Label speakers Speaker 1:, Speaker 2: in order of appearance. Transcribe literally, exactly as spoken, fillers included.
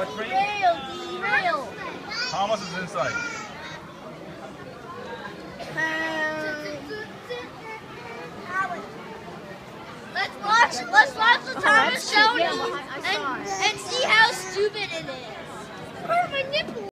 Speaker 1: What train?
Speaker 2: Derail, derail.
Speaker 1: How much is inside?
Speaker 2: Let's watch. Let's watch the Thomas
Speaker 3: that's cute.
Speaker 2: Jones
Speaker 3: Yeah, well, I- I saw
Speaker 2: and
Speaker 3: it.
Speaker 2: and see how stupid it is. Where are my nipples?